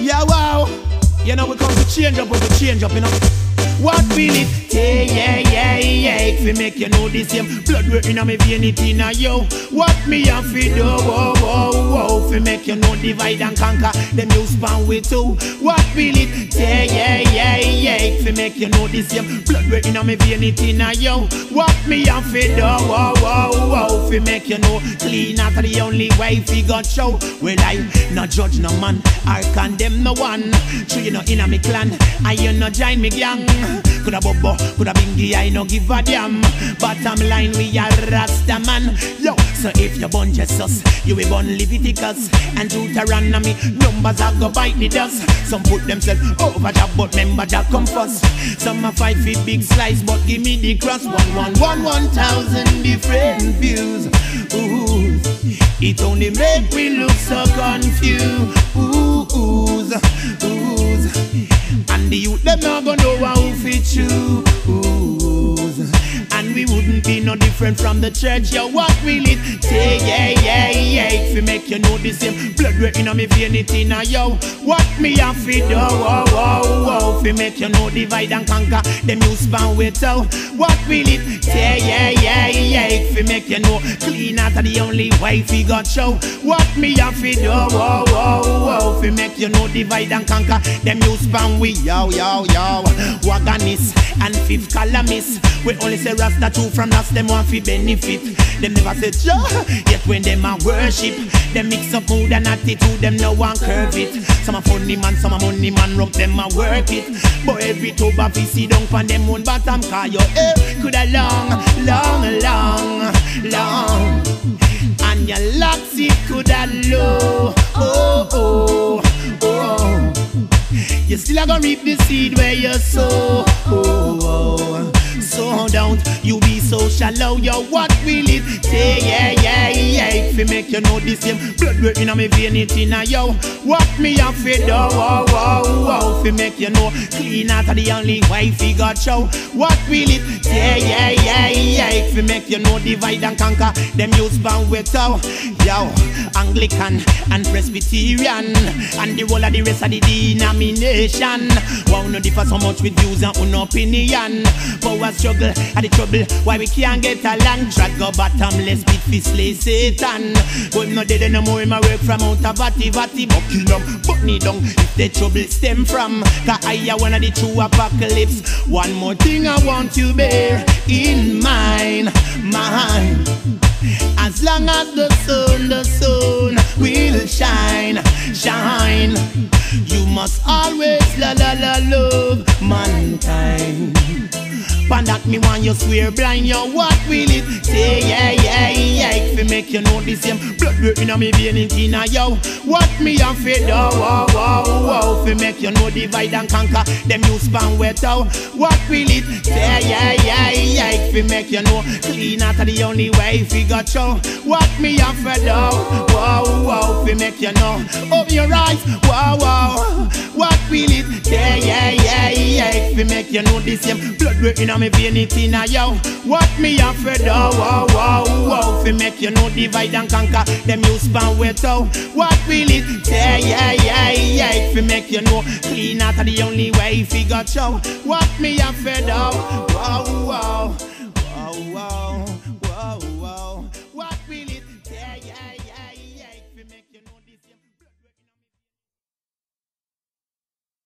Yeah, wow. You know, we come to change up, you know. What will it take? If we make you know the same blood work in me vein, it in a yo. What me have to do? If we make you know divide and conquer, them you span with two. What will it take? If we make you know the same blood work in me vein, it in a yo. What me have to do? If we make you know clean after the only way we got show. Well, I not judge no man or condemn no one. So you know in me clan, and you no join me gang. Coulda bobo, coulda bingy, I no give a damn. Bottom line, we are Rasta man. Yo, so if you born Jesus, you will born Leviticus and Deuteronomy. Numbers are go bite the dust. Some put themselves over job, but member job come first. Some a fight for big slice, but give me the cross. 1,000 different views. Ooh, it only make me look so confused. And the youth them not gonna know how to choose. And we wouldn't be no different from the church. Yeah, what will it take? If we make you know the same blood work in me vein, it in a yo. What me have to do? If we make you know divide and conquer, them you span with out. What will it take? If we make you know clean out the only way we got show. What me have to do? If we make you know divide and conquer, them you span with yo. Wagonist and fifth columnist. We only say Rasta two from us, them want fi benefit. Them never say Jah, yet when them a worship, them mix up mood and attitude, them no one curve it. Some a funny man, some a money man, rump them a work it. But every tuba fi see down pan them own bottom, cause your hair coulda long. And your locks it coulda low. You still a gonna reap the seed where you sow. So don't you be so shallow. Yo, what will it take? If we make you know the same blood work in me vein, it in a yo. What me have to do? If we make you know clean out the only way we got show. What will it take? If we make you know divide and conquer, them use bound with yo, Anglican and Presbyterian and the whole of the rest of the denomination. Wow, no differ so much with views and un opinion. Power struggle are the trouble why we can't get along. Drag go bottomless beat fi slay Satan. But him no dead no more, him a work from out of vati. Buckingham, but me down if the trouble stem from. Cause I a one of the true apocalypse. One more thing I want you bear in mind. As long as the sun will shine. You must always love mankind. Pan that me want you swear blind, yo. What will it take? If we make you know the same blood work in me vein, it in a yo. What me have to do? If we make you know divide and conquer, them you span wet out. What will it take? If we make you know clean out the only way we got show. What me have to do? If we make you know open your eyes, what will it take? If we make you know the same blood work in me vein, it in a yo. What me have to do? If we make you know divide and conquer, them you span with out. What will it take? If we make you know clean out the only way we got show. What me have to do?